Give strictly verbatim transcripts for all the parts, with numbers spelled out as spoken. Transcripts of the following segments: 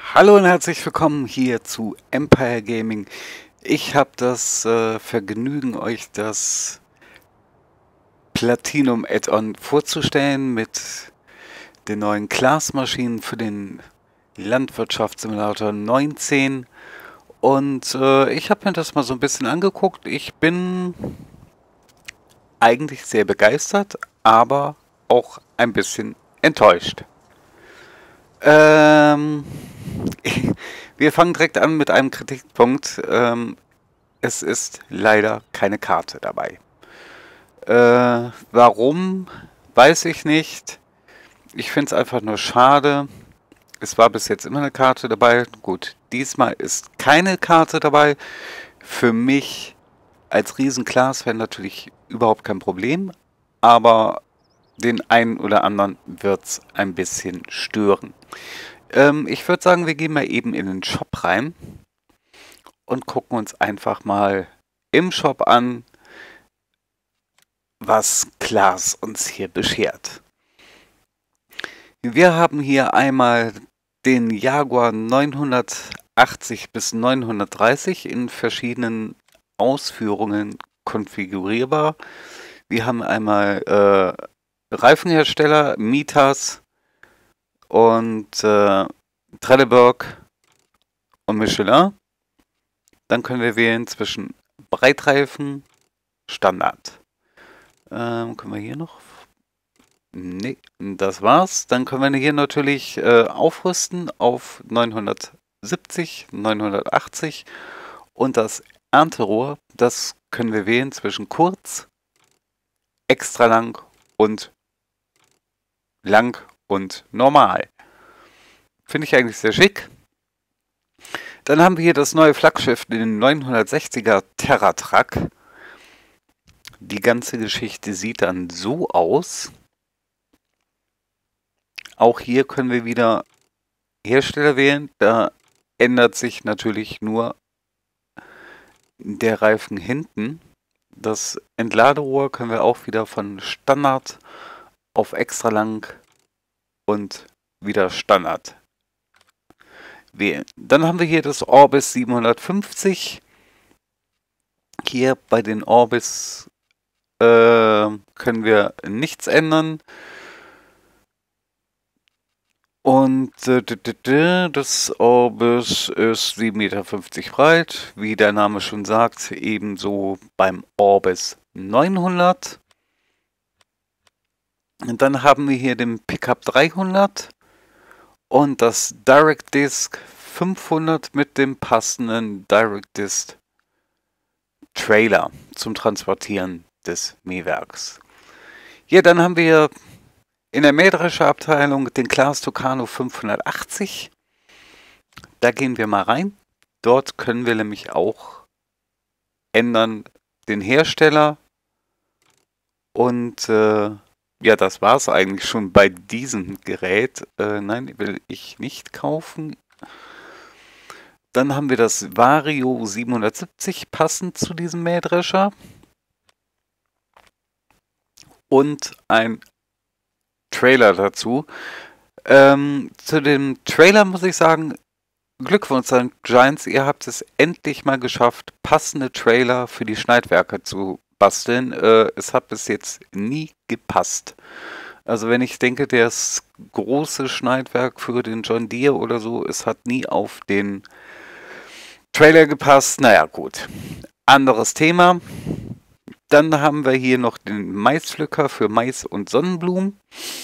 Hallo und herzlich willkommen hier zu Empire Gaming. Ich habe das äh, Vergnügen, euch das Platinum Add-on vorzustellen mit den neuen Class-Maschinen für den Landwirtschaftssimulator neunzehn. Und äh, ich habe mir das mal so ein bisschen angeguckt. Ich bin eigentlich sehr begeistert, aber auch ein bisschen enttäuscht. Ähm, wir fangen direkt an mit einem Kritikpunkt. Ähm, es ist leider keine Karte dabei. Äh, warum, weiß ich nicht. Ich finde es einfach nur schade. Es war bis jetzt immer eine Karte dabei. Gut, diesmal ist keine Karte dabei. Für mich als Riesen-Class-Fan natürlich überhaupt kein Problem. Aber den einen oder anderen wird es ein bisschen stören. Ähm, ich würde sagen, wir gehen mal eben in den Shop rein und gucken uns einfach mal im Shop an, was Klaas uns hier beschert. Wir haben hier einmal den Jaguar neunhundertachtzig bis neunhundertdreißig in verschiedenen Ausführungen konfigurierbar. Wir haben einmal äh, Reifenhersteller, Mitas und äh, Trelleborg und Michelin. Dann können wir wählen zwischen Breitreifen, Standard. Ähm, können wir hier noch? Nee, das war's. Dann können wir hier natürlich äh, aufrüsten auf neunhundertsiebzig, neunhundertachtzig und das Ernterohr, das können wir wählen zwischen kurz, extra lang und lang und normal. Finde ich eigentlich sehr schick. Dann haben wir hier das neue Flaggschiff, den neunhundertsechziger TerraTruck. Die ganze Geschichte sieht dann so aus. Auch hier können wir wieder Hersteller wählen. Da ändert sich natürlich nur der Reifen hinten. Das Entladerohr können wir auch wieder von Standard auf extra lang und wieder Standard wählen. Dann haben wir hier das Orbis siebenhundertfünfzig. Hier bei den Orbis äh, können wir nichts ändern. Und äh, das Orbis ist sieben Meter fünfzig breit, wie der Name schon sagt, ebenso beim Orbis neunhundert. Und dann haben wir hier den Pickup dreihundert und das Direct Disc fünfhundert mit dem passenden Direct Disc Trailer zum Transportieren des Mähwerks. Ja, dann haben wir in der Mähdrescherabteilung den Claas Tucano fünfhundertachtzig. Da gehen wir mal rein. Dort können wir nämlich auch ändern den Hersteller. Und äh, ja, das war es eigentlich schon bei diesem Gerät. Äh, nein, will ich nicht kaufen. Dann haben wir das Vario siebenhundertsiebzig passend zu diesem Mähdrescher. Und ein Trailer dazu. Ähm, zu dem Trailer muss ich sagen, Glückwunsch an Giants, ihr habt es endlich mal geschafft, passende Trailer für die Schneidwerke zu basteln. Äh, es hat bis jetzt nie gepasst. Also wenn ich denke, das große Schneidwerk für den John Deere oder so, es hat nie auf den Trailer gepasst. Naja, gut. Anderes Thema. Dann haben wir hier noch den Maispflücker für Mais und Sonnenblumen.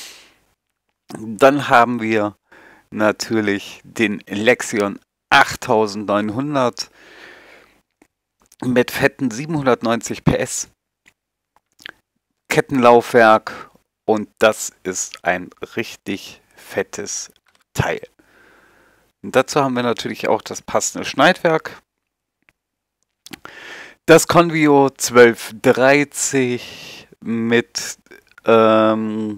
Dann haben wir natürlich den Lexion achttausendneunhundert mit fetten siebenhundertneunzig P S, Kettenlaufwerk und das ist ein richtig fettes Teil. Und dazu haben wir natürlich auch das passende Schneidwerk. Das Convio zwölfhundertdreißig mit ähm,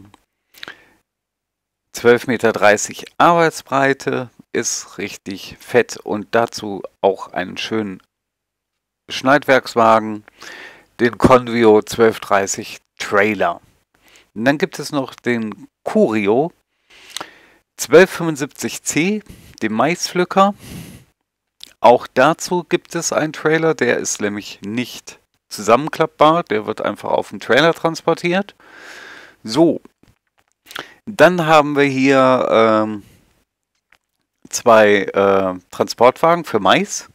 zwölf Meter dreißig Arbeitsbreite ist richtig fett und dazu auch einen schönen Schneidwerkswagen, den Convio zwölfhundertdreißig Trailer. Und dann gibt es noch den Curio zwölfhundertfünfundsiebzig C, dem Maispflücker. Auch dazu gibt es einen Trailer, der ist nämlich nicht zusammenklappbar, der wird einfach auf den Trailer transportiert. So, dann haben wir hier ähm, zwei äh, Transportwagen für Mais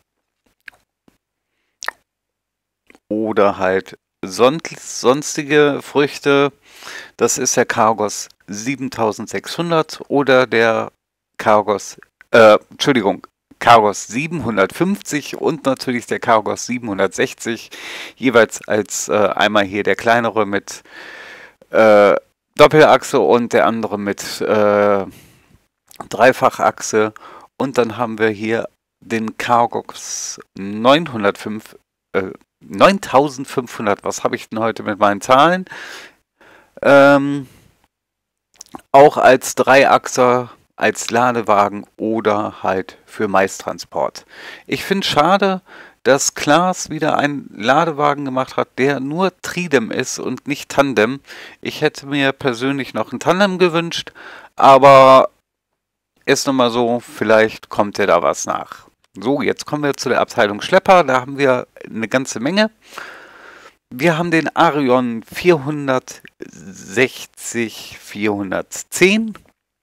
oder halt son sonstige Früchte. Das ist der Cargos siebentausendsechshundert oder der Cargos, äh, Entschuldigung, Cargos siebenhundertfünfzig und natürlich der Cargos siebenhundertsechzig, jeweils als äh, einmal hier der kleinere mit äh, Doppelachse und der andere mit äh, Dreifachachse. Und dann haben wir hier den Cargos neunhundertfünf, äh, neuntausendfünfhundert. Was habe ich denn heute mit meinen Zahlen? Ähm, auch als Dreiachser, als Ladewagen oder halt für Maistransport. Ich finde schade, dass Klaas wieder einen Ladewagen gemacht hat, der nur Tridem ist und nicht Tandem. Ich hätte mir persönlich noch ein Tandem gewünscht, aber ist nun mal so, vielleicht kommt ja da was nach. So, jetzt kommen wir zu der Abteilung Schlepper, da haben wir eine ganze Menge. Wir haben den Arion vierhundertsechzig vierhundertzehn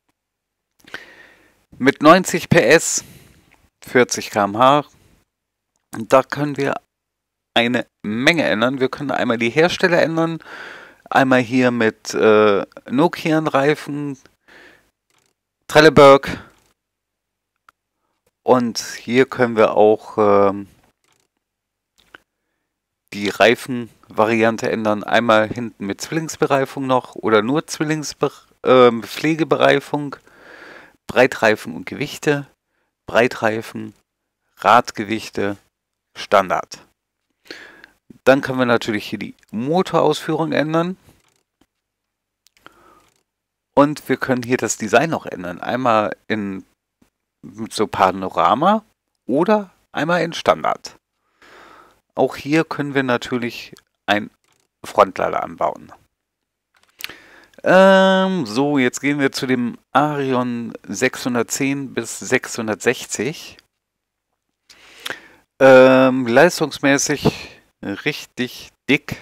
mit neunzig P S, vierzig Kilometer pro Stunde. Und da können wir eine Menge ändern. Wir können einmal die Hersteller ändern, einmal hier mit äh, Nokian-Reifen, Trelleborg, und hier können wir auch ähm, die Reifenvariante ändern. Einmal hinten mit Zwillingsbereifung noch oder nur Zwillingspflegebereifung, äh, Breitreifen und Gewichte, Breitreifen, Radgewichte, Standard. Dann können wir natürlich hier die Motorausführung ändern. Und wir können hier das Design noch ändern. Einmal in so Panorama oder einmal in Standard. Auch hier können wir natürlich ein Frontlader anbauen. Ähm, so, jetzt gehen wir zu dem Arion sechshundertzehn bis sechshundertsechzig. Ähm, leistungsmäßig richtig dick.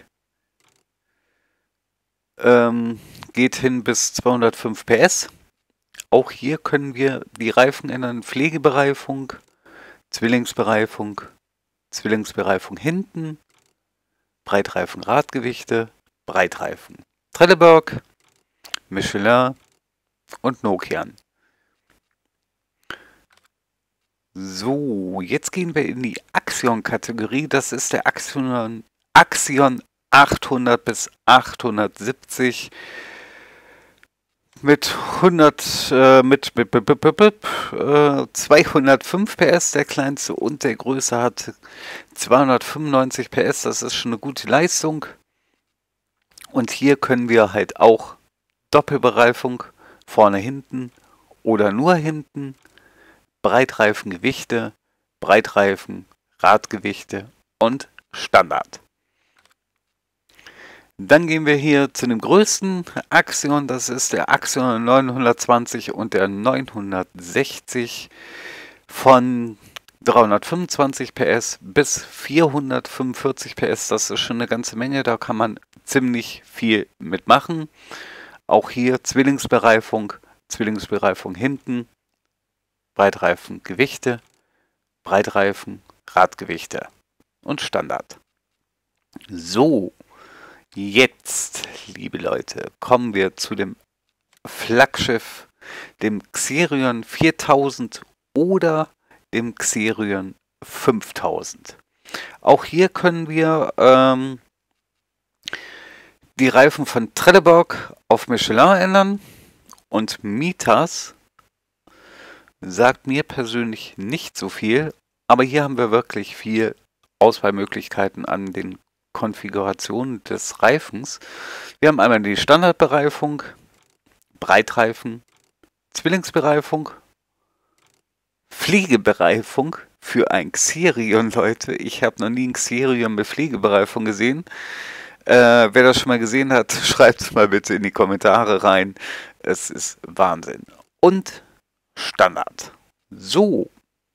Ähm, geht hin bis zweihundertfünf P S. Auch hier können wir die Reifen ändern. Pflegebereifung, Zwillingsbereifung, Zwillingsbereifung hinten, Breitreifen Radgewichte, Breitreifen Trelleborg, Michelin und Nokian. So, jetzt gehen wir in die Axion-Kategorie. Das ist der Axion, Axion achthundert bis achthundertsiebzig mit hundert, äh, mit, mit, mit, mit, mit äh, zweihundertfünf P S, der kleinste, und der größte hat zweihundertfünfundneunzig P S. Das ist schon eine gute Leistung. Und hier können wir halt auch Doppelbereifung, vorne, hinten oder nur hinten, Breitreifengewichte, Breitreifen, Radgewichte und Standard. Dann gehen wir hier zu dem größten Axion, das ist der Axion neunhundertzwanzig und der neunhundertsechzig von dreihundertfünfundzwanzig P S bis vierhundertfünfundvierzig P S. Das ist schon eine ganze Menge, da kann man ziemlich viel mitmachen. Auch hier Zwillingsbereifung, Zwillingsbereifung hinten, Breitreifen Gewichte, Breitreifen Radgewichte und Standard. So. Jetzt, liebe Leute, kommen wir zu dem Flaggschiff, dem Xerion viertausend oder dem Xerion fünftausend. Auch hier können wir ähm, die Reifen von Trelleborg auf Michelin ändern, und Mitas sagt mir persönlich nicht so viel, aber hier haben wir wirklich viel Auswahlmöglichkeiten an den Konfiguration des Reifens. Wir haben einmal die Standardbereifung, Breitreifen, Zwillingsbereifung, Pflegebereifung für ein Xerion, Leute. Ich habe noch nie ein Xerion mit Pflegebereifung gesehen. Äh, wer das schon mal gesehen hat, schreibt es mal bitte in die Kommentare rein. Es ist Wahnsinn. Und Standard. So,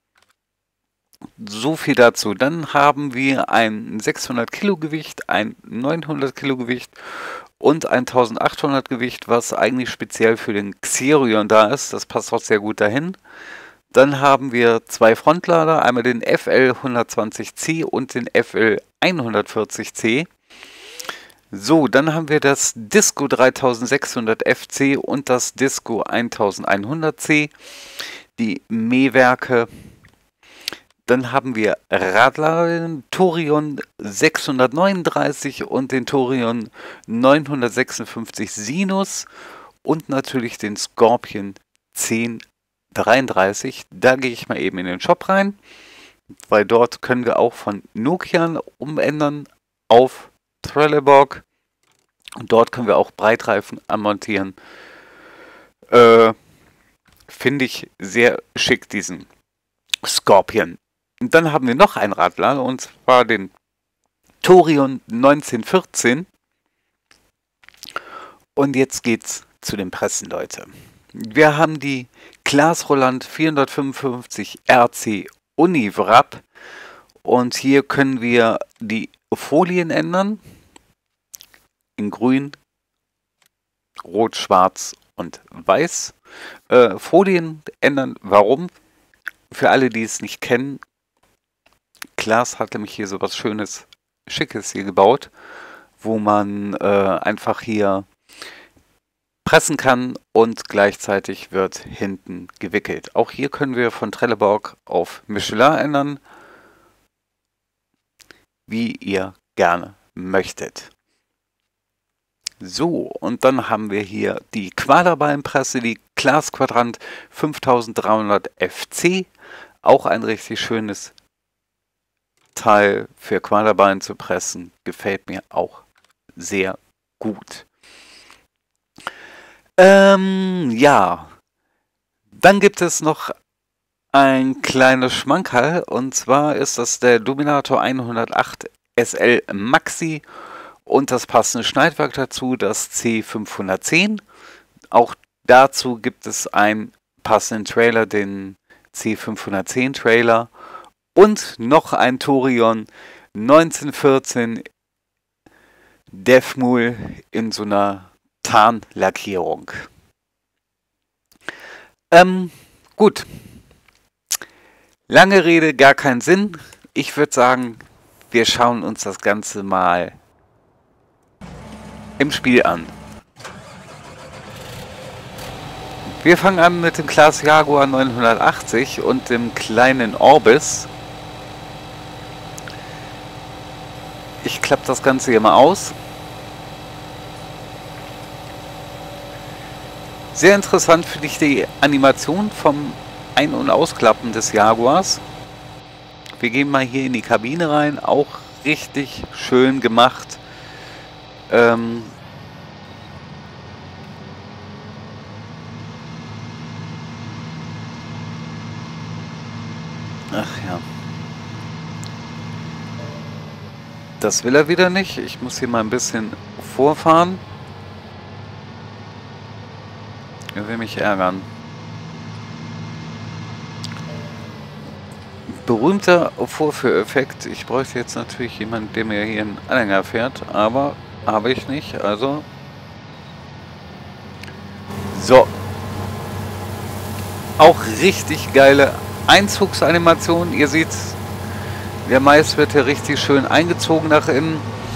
so viel dazu. Dann haben wir ein sechshundert Kilo Gewicht, ein neunhundert Kilo Gewicht und ein eintausendachthundert Gewicht, was eigentlich speziell für den Xerion da ist. Das passt auch sehr gut dahin. Dann haben wir zwei Frontlader, einmal den F L hundertzwanzig C und den F L hundertvierzig C. So, dann haben wir das Disco dreitausendsechshundert F C und das Disco elfhundert C, die Mähwerke. Dann haben wir Radlader, den Thorion sechshundertneununddreißig und den Thorion neunhundertsechsundfünfzig Sinus und natürlich den Scorpion zehn dreiunddreißig. Da gehe ich mal eben in den Shop rein, weil dort können wir auch von Nokian umändern auf Trelleborg und dort können wir auch Breitreifen anmontieren. Äh, Finde ich sehr schick, diesen Scorpion. Und dann haben wir noch ein Radlader und zwar den Thorion neunzehnhundertvierzehn. Und jetzt geht's zu den Pressen, Leute. Wir haben die Claas Roland vierhundertfünfundfünfzig R C Uniwrap und hier können wir die Folien ändern in grün, rot, schwarz und weiß. Äh, Folien ändern, warum? Für alle, die es nicht kennen, Claas hat nämlich hier so was Schönes, Schickes hier gebaut, wo man äh, einfach hier pressen kann und gleichzeitig wird hinten gewickelt. Auch hier können wir von Trelleborg auf Michelin ändern, wie ihr gerne möchtet. So, und dann haben wir hier die Quaderballenpresse, die Claas Quadrant fünftausenddreihundert F C. Auch ein richtig schönes Teil für Quaderballen zu pressen. Gefällt mir auch sehr gut. Ähm, ja. Dann gibt es noch ein kleines Schmankerl. Und zwar ist das der Dominator hundertacht S L Maxi. Und das passende Schneidwerk dazu, das C fünfhundertzehn. Auch dazu gibt es einen passenden Trailer, den C fünfhundertzehn Trailer. Und noch ein Thorion neunzehnhundertvierzehn Defmul in so einer Tarnlackierung. Ähm, gut. Lange Rede, gar keinen Sinn. Ich würde sagen, wir schauen uns das Ganze mal im Spiel an. Wir fangen an mit dem Claas Jaguar neunhundertachtzig und dem kleinen Orbis. Ich klappe das Ganze hier mal aus. Sehr interessant finde ich die Animation vom Ein- und Ausklappen des Jaguars. Wir gehen mal hier in die Kabine rein. Auch richtig schön gemacht. Ähm Ach ja. Das will er wieder nicht. Ich muss hier mal ein bisschen vorfahren. Er will mich ärgern. Berühmter Vorführeffekt. Ich bräuchte jetzt natürlich jemanden, der mir hier einen Anhänger fährt, aber habe ich nicht. Also. So. Auch richtig geile Einzugsanimation. Ihr seht, der Mais wird hier richtig schön eingezogen nach innen.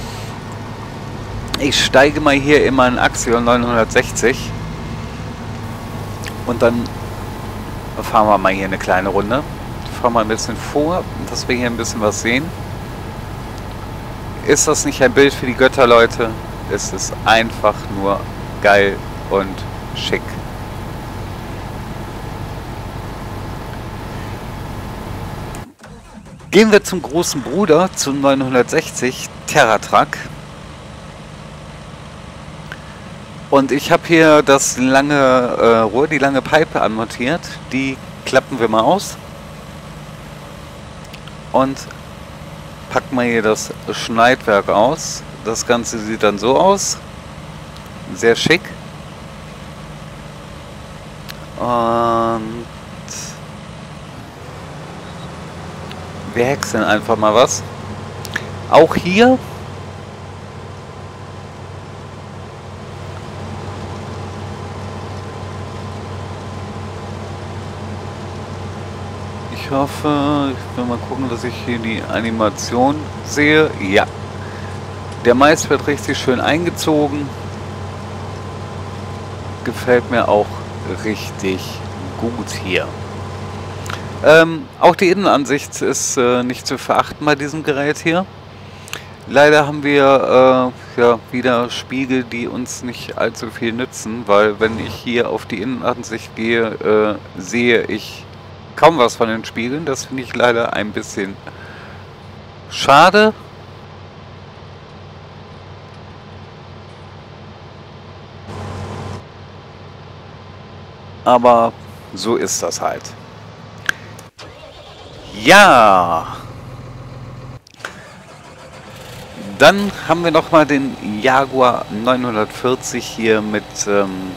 Ich steige mal hier in meinen Axion neunhundertsechzig. Und dann fahren wir mal hier eine kleine Runde. Ich fahre mal ein bisschen vor, dass wir hier ein bisschen was sehen. Ist das nicht ein Bild für die Götter, Leute? Es ist einfach nur geil und schick. Gehen wir zum großen Bruder, zum neunhundertsechzig TerraTruck. Und ich habe hier das lange äh, Rohr, die lange Pipe anmontiert. Die klappen wir mal aus. Und packen wir hier das Schneidwerk aus. Das Ganze sieht dann so aus. Sehr schick. Und Wir häckseln einfach mal was. Auch hier ich hoffe, ich will mal gucken, dass ich hier die Animation sehe. Ja, der Mais wird richtig schön eingezogen. Gefällt mir auch richtig gut hier. Ähm, auch die Innenansicht ist äh, nicht zu verachten bei diesem Gerät hier. Leider haben wir äh, ja wieder Spiegel, die uns nicht allzu viel nützen, weil wenn ich hier auf die Innenansicht gehe, äh, sehe ich kaum was von den Spiegeln. Das finde ich leider ein bisschen schade. Aber so ist das halt. Ja. Dann haben wir noch mal den Jaguar neunhundertvierzig hier mit ähm,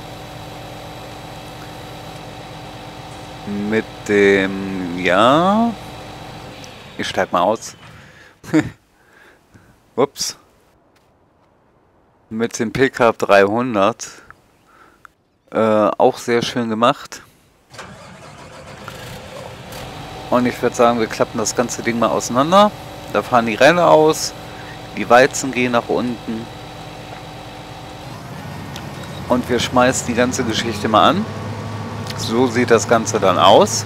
mit dem, ja, ich steig mal aus. Ups. Mit dem Pickup dreihundert. Äh, auch sehr schön gemacht. Und ich würde sagen, wir klappen das ganze Ding mal auseinander. Da fahren die Räder aus. Die Weizen gehen nach unten. Und wir schmeißen die ganze Geschichte mal an. So sieht das Ganze dann aus.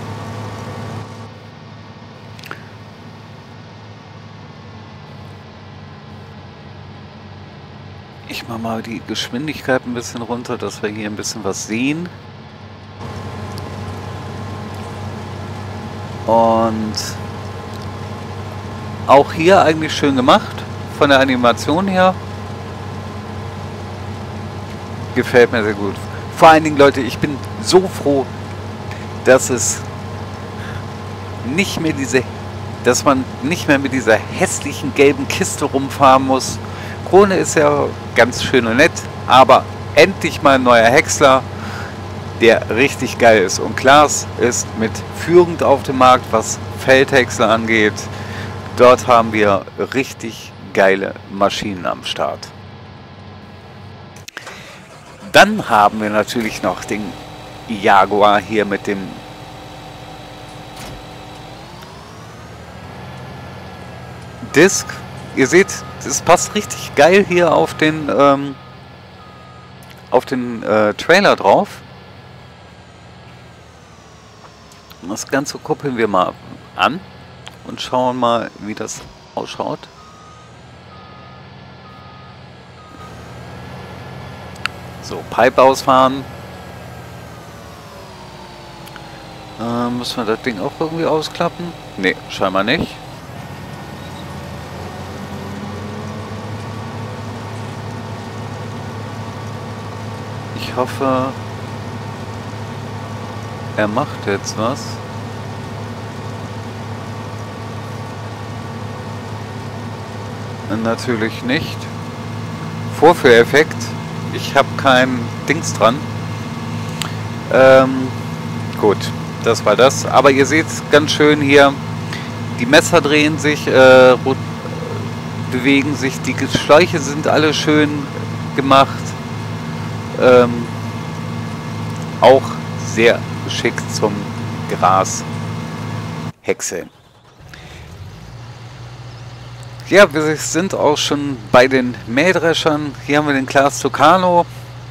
Ich mache mal die Geschwindigkeit ein bisschen runter, dass wir hier ein bisschen was sehen. Und auch hier eigentlich schön gemacht, von der Animation her. Gefällt mir sehr gut. Vor allen Dingen, Leute, ich bin so froh, dass es nicht mehr diese, dass man nicht mehr mit dieser hässlichen gelben Kiste rumfahren muss. Krone ist ja ganz schön und nett, aber endlich mal ein neuer Häcksler, der richtig geil ist. Und Claas ist mit führend auf dem Markt, was Feldhäcksler angeht. Dort haben wir richtig geile Maschinen am Start. Dann haben wir natürlich noch den Jaguar hier mit dem Disc. Ihr seht, es passt richtig geil hier auf den ähm, auf den äh, Trailer drauf. Das Ganze kuppeln wir mal an und schauen mal, wie das ausschaut. So, Pipe ausfahren. Äh, müssen wir das Ding auch irgendwie ausklappen? Ne, scheinbar nicht. Ich hoffe, er macht jetzt was. Natürlich nicht. Vorführeffekt. Ich habe kein Dings dran. Ähm, gut, das war das. Aber ihr seht ganz schön hier, die Messer drehen sich, äh, bewegen sich, die Schläuche sind alle schön gemacht. Ähm, auch sehr geschickt zum Gras häckseln. Ja, wir sind auch schon bei den Mähdreschern. Hier haben wir den Claas Tucano.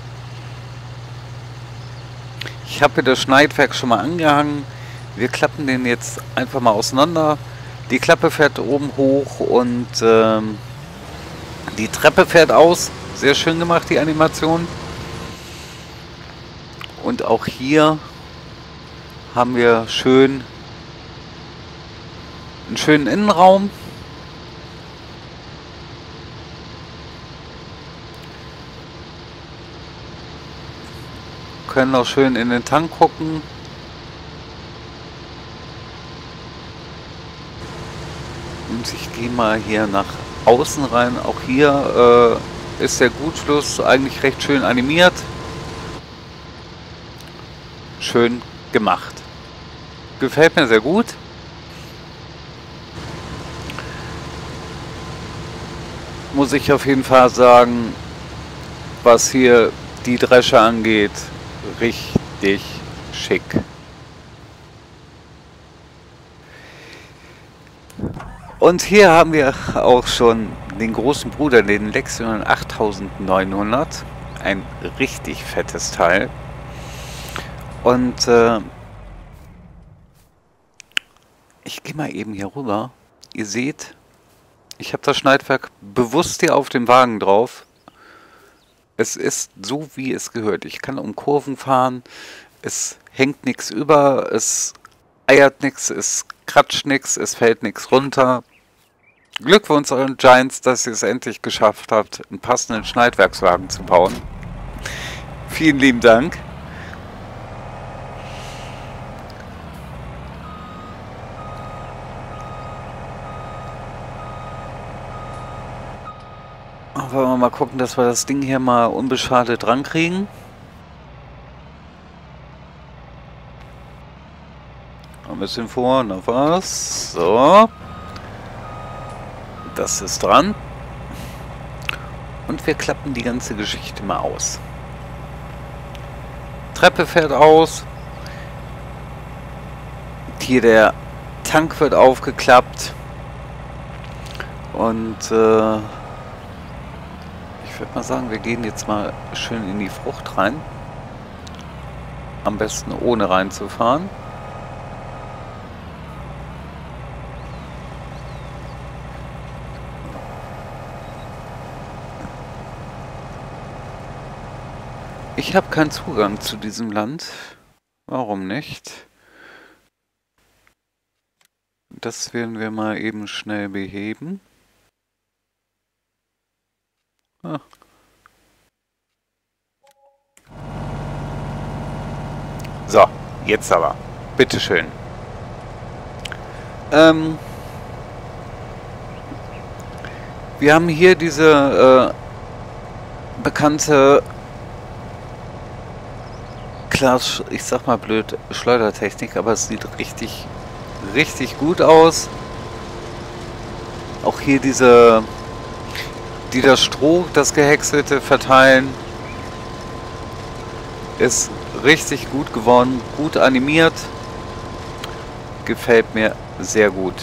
Ich habe hier das Schneidwerk schon mal angehangen. Wir klappen den jetzt einfach mal auseinander. Die Klappe fährt oben hoch und ähm, die Treppe fährt aus. Sehr schön gemacht, die Animation. Und auch hier haben wir schön einen schönen Innenraum. Können auch schön in den Tank gucken. Und ich gehe mal hier nach außen rein. Auch hier äh, ist der Gutschluss eigentlich recht schön animiert. Schön gemacht. Gefällt mir sehr gut. muss ich auf jeden Fall sagen, was hier die Drescher angeht, richtig schick. Und hier haben wir auch schon den großen Bruder, den Lexion achttausendneunhundert. Ein richtig fettes Teil. Und äh, ich gehe mal eben hier rüber. Ihr seht, ich habe das Schneidwerk bewusst hier auf dem Wagen drauf. Es ist so, wie es gehört. Ich kann um Kurven fahren. Es hängt nichts über. Es eiert nichts. Es kratscht nichts. Es fällt nichts runter. Glückwunsch euren Giants, dass ihr es endlich geschafft habt, einen passenden Schneidwerkswagen zu bauen. Vielen lieben Dank. Wollen wir mal gucken, dass wir das Ding hier mal unbeschadet rankriegen. Ein bisschen vor, noch was. So. Das ist dran. Und wir klappen die ganze Geschichte mal aus. Treppe fährt aus. Hier der Tank wird aufgeklappt. Und äh, ich würde mal sagen, wir gehen jetzt mal schön in die Frucht rein. Am besten ohne reinzufahren. Ich habe keinen Zugang zu diesem Land. Warum nicht? Das werden wir mal eben schnell beheben. Ah. So, jetzt aber. Bitteschön. Ähm, wir haben hier diese äh, bekannte Klaas, ich sag mal blöd, Schleudertechnik, aber es sieht richtig, richtig gut aus. Auch hier diese, die das Stroh, das gehäckselte verteilen, ist richtig gut geworden, gut animiert, gefällt mir sehr gut.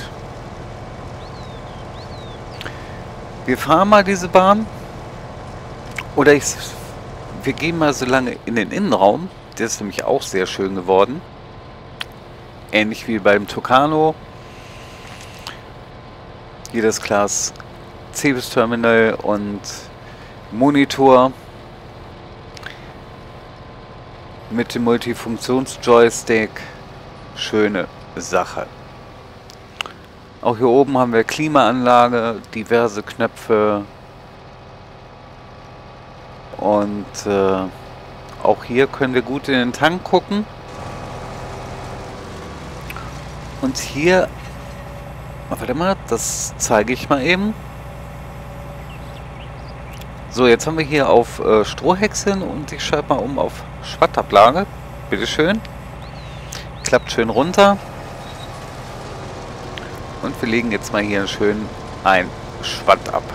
Wir fahren mal diese Bahn, oder ich, wir gehen mal so lange in den Innenraum. Der ist nämlich auch sehr schön geworden. Ähnlich wie beim Tucano. Hier das Class Cebis Terminal und Monitor mit dem Multifunktions-Joystick. Schöne Sache. Auch hier oben haben wir Klimaanlage, diverse Knöpfe und äh, auch hier können wir gut in den Tank gucken. Und hier, warte mal, das zeige ich mal eben. So, jetzt haben wir hier auf äh, Strohhäckseln und ich schalte mal um auf Schwattablage. Bitteschön. Klappt schön runter. Und wir legen jetzt mal hier schön ein Schwatt ab.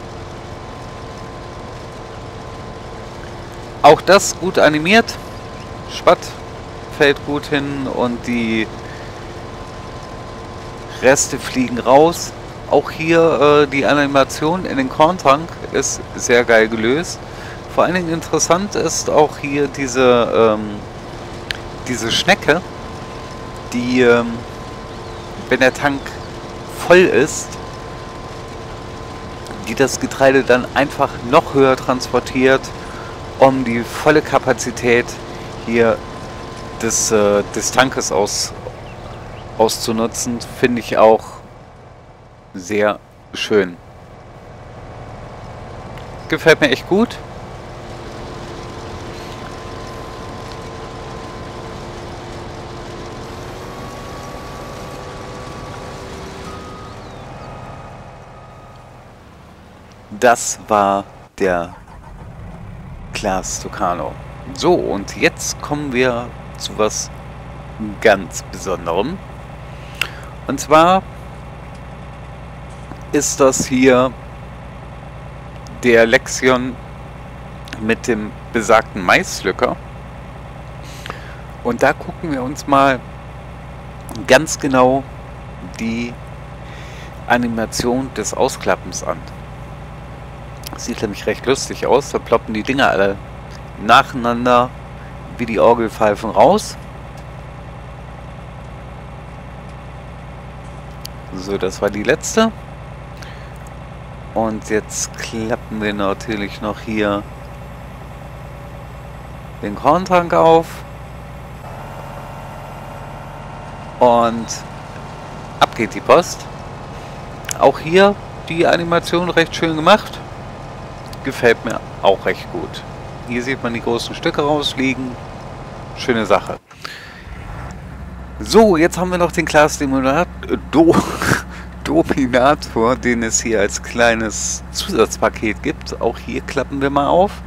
Auch das gut animiert. Schwatt fällt gut hin und die Reste fliegen raus. Auch hier äh, die Animation in den Korntank ist sehr geil gelöst. Vor allen Dingen interessant ist auch hier diese, ähm, diese Schnecke, die, ähm, wenn der Tank voll ist, die das Getreide dann einfach noch höher transportiert, um die volle Kapazität hier des, äh, des Tankes aus, auszunutzen, finde ich auch sehr schön. Gefällt mir echt gut. Das war der Claas Tucano. So, und jetzt kommen wir zu was ganz Besonderem. Und zwar ist das hier der Lexion mit dem besagten Maislöcker. Und da gucken wir uns mal ganz genau die Animation des Ausklappens an. Sieht nämlich recht lustig aus. Da ploppen die Dinger alle nacheinander wie die Orgelpfeifen raus. So, das war die letzte. Und jetzt klappen wir natürlich noch hier den Korntank auf. Und ab geht die Post. Auch hier die Animation recht schön gemacht. Gefällt mir auch recht gut. Hier sieht man die großen Stücke rausliegen. Schöne Sache. So, jetzt haben wir noch den Class Dominator, Do, Dominator, den es hier als kleines Zusatzpaket gibt. Auch hier klappen wir mal auf.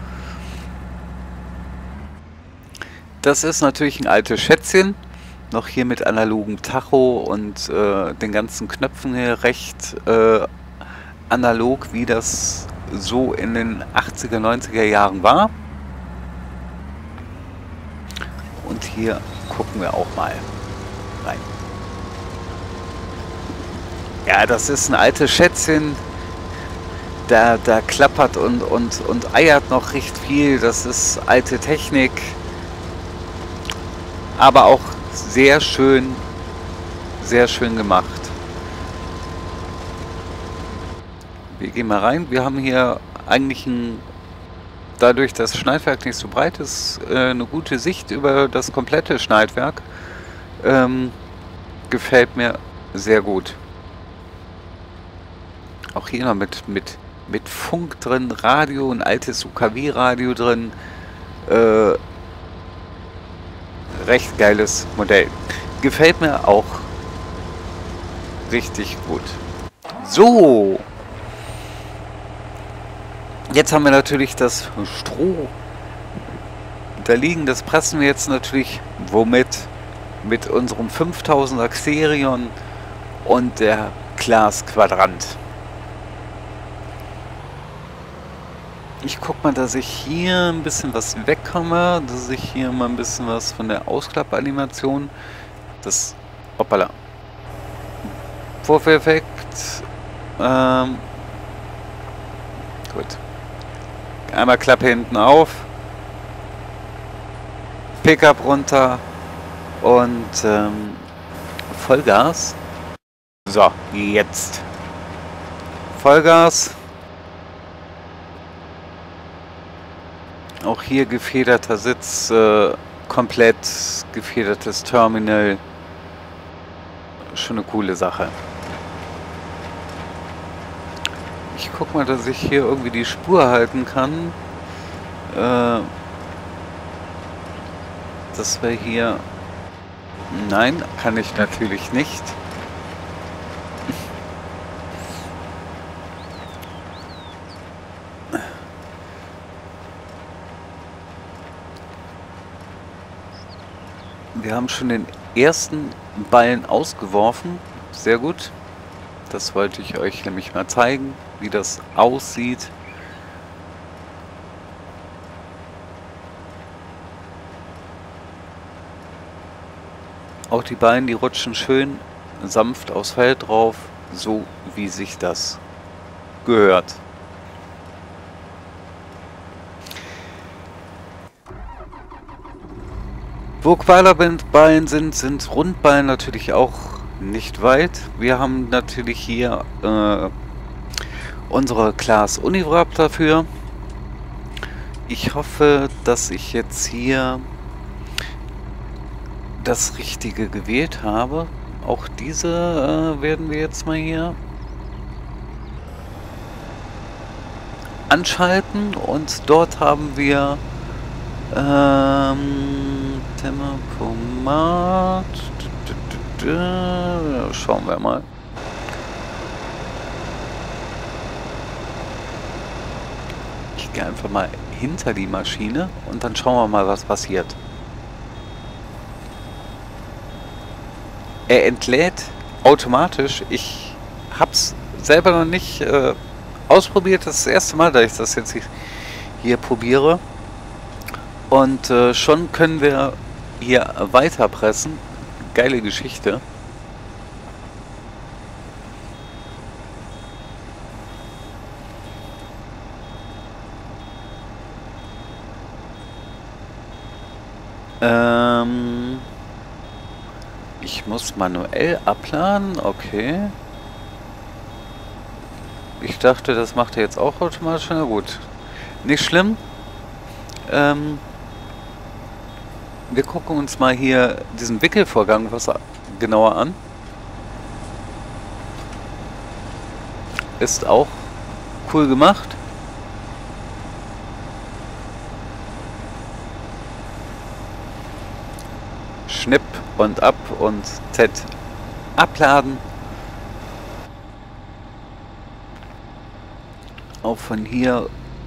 Das ist natürlich ein altes Schätzchen. Noch hier mit analogem Tacho und äh, den ganzen Knöpfen hier recht äh, analog, wie das so in den achtziger, neunziger Jahren war. Und hier gucken wir auch mal rein. Ja, das ist ein altes Schätzchen. Da, da klappert und, und, und eiert noch recht viel. Das ist alte Technik. Aber auch sehr schön, sehr schön gemacht. Wir gehen mal rein. Wir haben hier eigentlich ein, dadurch, dass das Schneidwerk nicht so breit ist, äh, eine gute Sicht über das komplette Schneidwerk. Ähm, gefällt mir sehr gut. Auch hier noch mit, mit, mit Funk drin, Radio, ein altes U K W-Radio drin. Äh, recht geiles Modell. Gefällt mir auch richtig gut. So. Jetzt haben wir natürlich das Stroh da liegen. Das pressen wir jetzt natürlich womit? Mit unserem fünftausender Xerion und der Class Quadrant. Ich guck mal, dass ich hier ein bisschen was wegkomme, dass ich hier mal ein bisschen was von der Ausklappanimation, das, hoppala, Vorführeffekt, ähm, gut, einmal Klappe hinten auf, Pickup runter und ähm, Vollgas. So, jetzt Vollgas. Auch hier gefederter Sitz, äh, komplett gefedertes Terminal. Schon eine coole Sache. Ich guck mal, dass ich hier irgendwie die Spur halten kann. Äh, dass wir hier... Nein, kann ich natürlich nicht. Wir haben schon den ersten Ballen ausgeworfen. Sehr gut. Das wollte ich euch nämlich mal zeigen, wie das aussieht. Auch die Ballen, die rutschen schön sanft aufs Feld drauf, so wie sich das gehört. Wo Quaderballen sind, sind Rundballen natürlich auch nicht weit. Wir haben natürlich hier äh, unsere Class Uniwrap dafür. Ich hoffe, dass ich jetzt hier das Richtige gewählt habe. Auch diese äh, werden wir jetzt mal hier anschalten und dort haben wir ähm, Tempomat. Schauen wir mal. Ich gehe einfach mal hinter die Maschine und dann schauen wir mal, was passiert. Er entlädt automatisch. Ich hab's selber noch nicht äh, ausprobiert. Das ist das erste Mal, dass ich das jetzt hier probiere. Und äh, schon können wir hier weiterpressen. Geile Geschichte. Ähm, ich muss manuell abladen, okay. Ich dachte, das macht er jetzt auch automatisch. Na gut, nicht schlimm. Ähm, wir gucken uns mal hier diesen Wickelvorgang was genauer an. Ist auch cool gemacht. Schnipp und ab und Z abladen. Auch von hier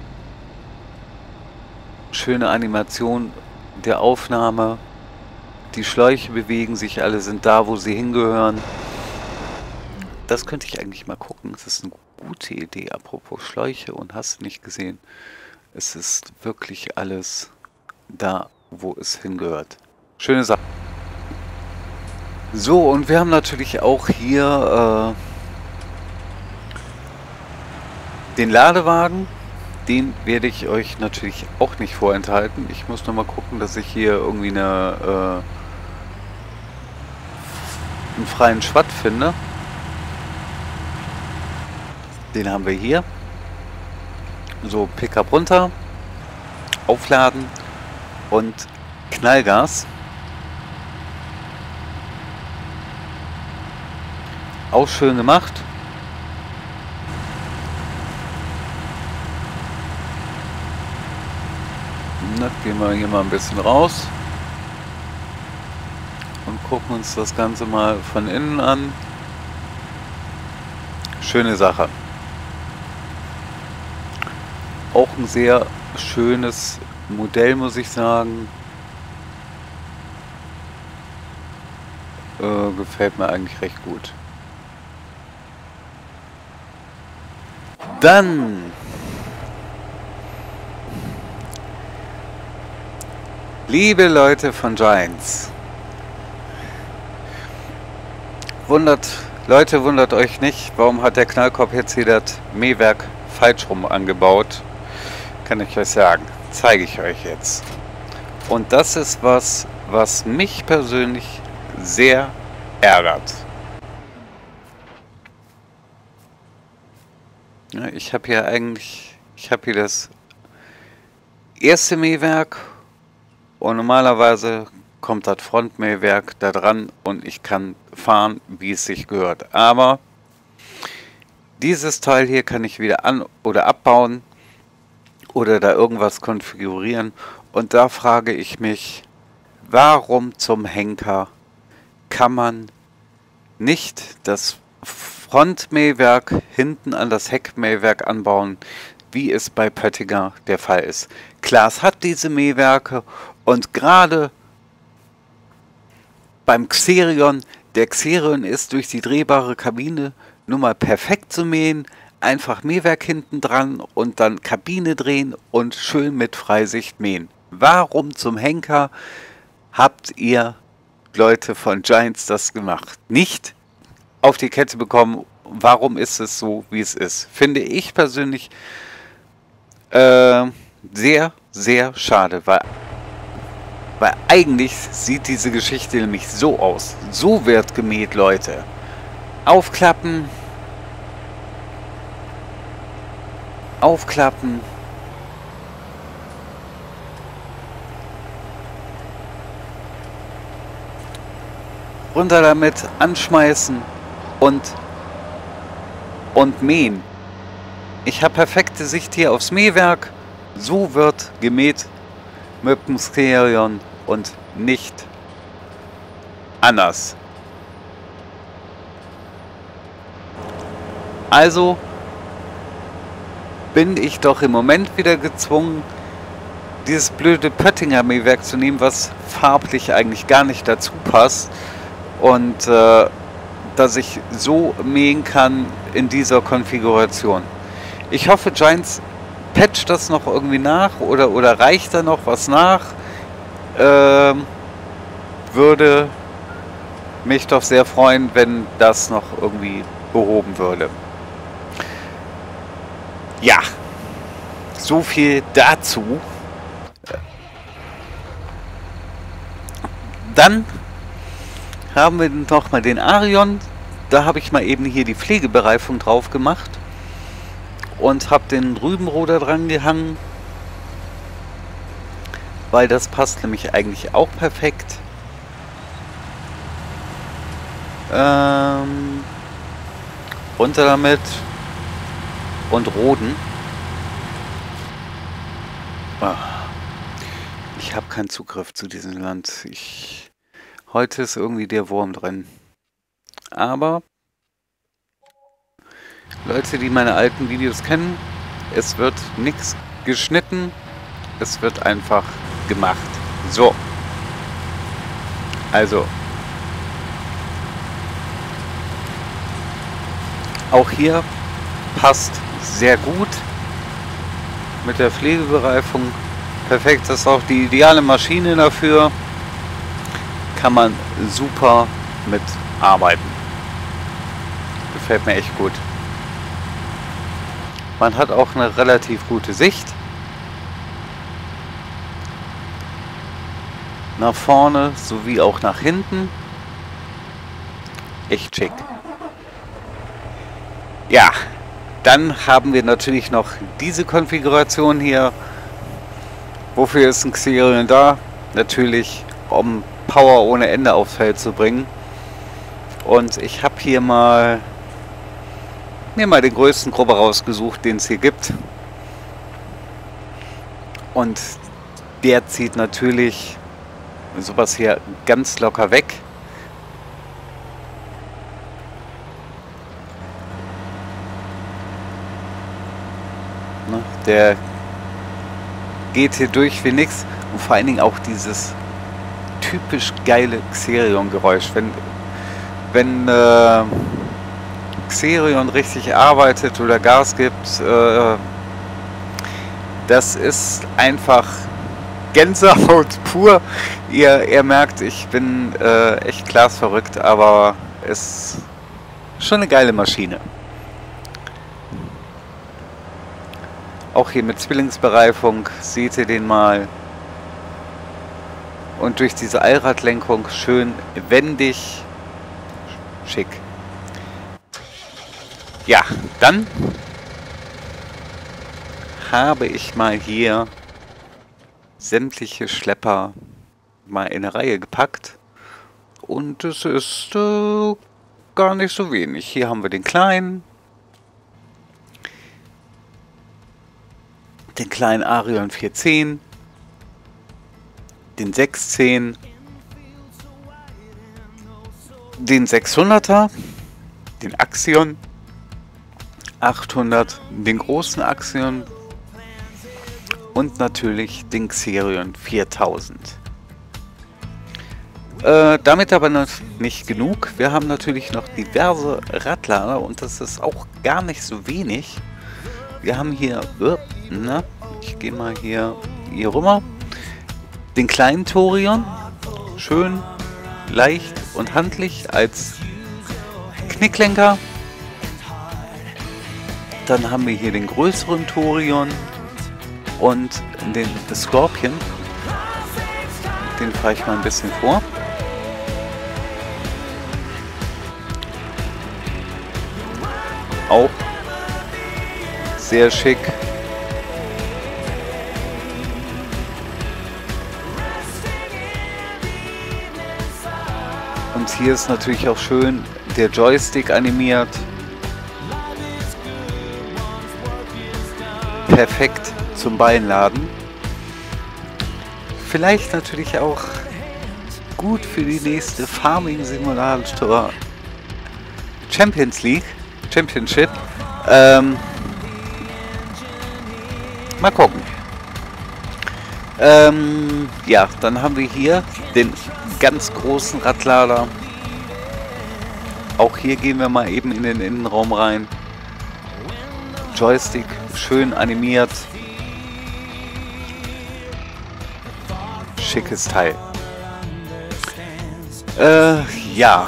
schöne Animation der Aufnahme. Die Schläuche bewegen sich, alle sind da, wo sie hingehören. Das könnte ich eigentlich mal gucken. Das ist eine gute Idee, apropos Schläuche, und hast nicht gesehen. Es ist wirklich alles da, wo es hingehört. Schöne Sache. So, und wir haben natürlich auch hier äh, den Ladewagen. Den werde ich euch natürlich auch nicht vorenthalten. Ich muss noch mal gucken, dass ich hier irgendwie eine, äh, einen freien Schwatt finde. Den haben wir hier. So, Pickup runter, aufladen und Knallgas. Auch schön gemacht. Na, gehen wir hier mal ein bisschen raus und gucken uns das Ganze mal von innen an. Schöne Sache. Auch ein sehr schönes Modell, muss ich sagen. Äh, gefällt mir eigentlich recht gut. Dann liebe Leute von Giants, wundert, Leute, wundert euch nicht, warum hat der Knallkorb jetzt hier das Mähwerk falsch rum angebaut. Kann ich euch sagen, zeige ich euch jetzt. Und das ist was, was mich persönlich sehr ärgert. Ja, ich habe hier eigentlich, ich habe hier das erste Mähwerk. Und normalerweise kommt das Frontmähwerk da dran und ich kann fahren, wie es sich gehört. Aber dieses Teil hier kann ich wieder an- oder abbauen oder da irgendwas konfigurieren. Und da frage ich mich, warum zum Henker kann man nicht das Frontmähwerk hinten an das Heckmähwerk anbauen, wie es bei Pöttinger der Fall ist. Klaas hat diese Mähwerke. Und gerade beim Xerion, der Xerion ist durch die drehbare Kabine nun mal perfekt zu mähen. Einfach Mähwerk hinten dran und dann Kabine drehen und schön mit Freisicht mähen. Warum zum Henker habt ihr, Leute von Giants, das gemacht? Nicht auf die Kette bekommen, warum ist es so, wie es ist? Finde ich persönlich äh, sehr, sehr schade, weil Weil eigentlich sieht diese Geschichte nämlich so aus. So wird gemäht, Leute. Aufklappen. Aufklappen. Runter damit, anschmeißen und, und mähen. Ich habe perfekte Sicht hier aufs Mähwerk. So wird gemäht mit dem Xerion und nicht anders. Also bin ich doch im Moment wieder gezwungen, dieses blöde Pöttinger Mähwerk zu nehmen, was farblich eigentlich gar nicht dazu passt und äh, dass ich so mähen kann in dieser Konfiguration. Ich hoffe, Giants patcht das noch irgendwie nach oder, oder reicht da noch was nach. Ähm, würde mich doch sehr freuen, wenn das noch irgendwie behoben würde. Ja, so viel dazu. Dann haben wir noch mal den Arion. Da habe ich mal eben hier die Pflegebereifung drauf gemacht und habe den Rübenroder dran gehangen, weil das passt nämlich eigentlich auch perfekt. Ähm, runter damit und roden. Ah, ich habe keinen Zugriff zu diesem Land. Ich, heute ist irgendwie der Wurm drin. Aber Leute, die meine alten Videos kennen, es wird nichts geschnitten, es wird einfach gemacht. So. Also. Auch hier passt sehr gut mit der Pflegebereifung. Perfekt, das ist auch die ideale Maschine dafür. Kann man super mit arbeiten. Gefällt mir echt gut. Man hat auch eine relativ gute Sicht. Nach vorne sowie auch nach hinten. Echt schick. Ja, dann haben wir natürlich noch diese Konfiguration hier. Wofür ist ein Xerion da? Natürlich, um Power ohne Ende aufs Feld zu bringen. Und ich habe hier mal mir mal den größten Grubber rausgesucht, den es hier gibt. Und der zieht natürlich sowas hier ganz locker weg. Ne, der geht hier durch wie nix. Und vor allen Dingen auch dieses typisch geile Xerion-Geräusch. Wenn, wenn äh, Xerion richtig arbeitet oder Gas gibt, äh, das ist einfach Gänsehaut pur. Ihr, ihr merkt, ich bin äh, echt glasverrückt, aber es ist schon eine geile Maschine. Auch hier mit Zwillingsbereifung, seht ihr den mal. Und durch diese Allradlenkung schön wendig, schick. Ja, dann habe ich mal hier sämtliche Schlepper mal in eine Reihe gepackt. Und es ist äh, gar nicht so wenig. Hier haben wir den kleinen. Den kleinen Arion vierzehn. Den sechszehn. Den sechshunderter. Den Axion. achthundert. Den großen Axion. Und natürlich den Xerion viertausend. Äh, damit aber noch nicht genug. Wir haben natürlich noch diverse Radlader und das ist auch gar nicht so wenig. Wir haben hier, äh, na, ich gehe mal hier, hier rüber, den kleinen Thorion, schön leicht und handlich als Knicklenker. Dann haben wir hier den größeren Thorion und den Scorpion. Den fahre ich mal ein bisschen vor. Auch sehr schick. Und hier ist natürlich auch schön der Joystick animiert. Perfekt zum Beinladen. Vielleicht natürlich auch gut für die nächste Farming Simulator Champions League, Championship. Ähm, mal gucken. Ähm, ja, dann haben wir hier den ganz großen Radlader. Auch hier gehen wir mal eben in den Innenraum rein. Joystick schön animiert. Schickes Teil. Äh, ja.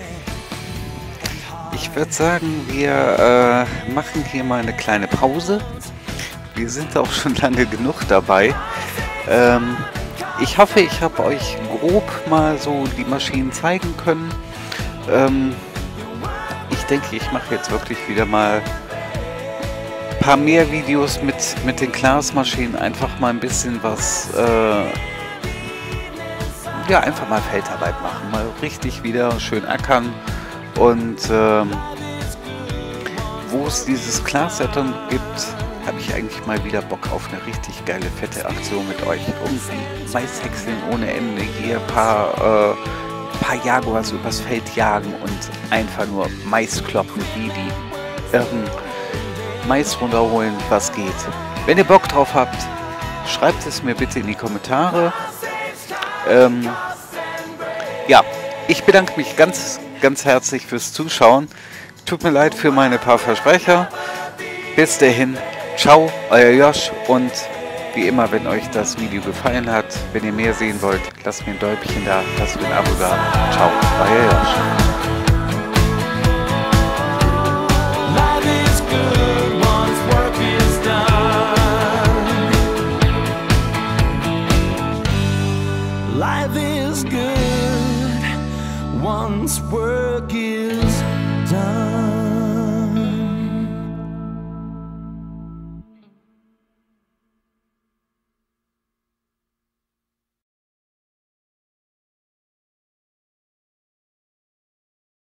Ich würde sagen, wir äh, machen hier mal eine kleine Pause. Wir sind auch schon lange genug dabei. Ähm, ich hoffe, ich habe euch grob mal so die Maschinen zeigen können. Ähm, ich denke, ich mache jetzt wirklich wieder mal ein paar mehr Videos mit, mit den Klaas-Maschinen. Einfach mal ein bisschen was, äh, ja, einfach mal Feldarbeit machen. Mal richtig wieder schön ackern. Und ähm, wo es dieses Klaas-Saturn gibt, habe ich eigentlich mal wieder Bock auf eine richtig geile, fette Aktion mit euch. Irgendwie Maishäckseln ohne Ende, hier ein paar, äh, paar Jaguars übers Feld jagen und einfach nur Mais kloppen, wie die Irren. Mais runterholen, was geht. Wenn ihr Bock drauf habt, schreibt es mir bitte in die Kommentare. Ähm, ja, ich bedanke mich ganz, ganz herzlich fürs Zuschauen. Tut mir leid für meine paar Versprecher. Bis dahin. Ciao, euer Josh, und wie immer, wenn euch das Video gefallen hat, wenn ihr mehr sehen wollt, lasst mir ein Däumchen da, lasst mir ein Abo da. Ciao, euer Josh.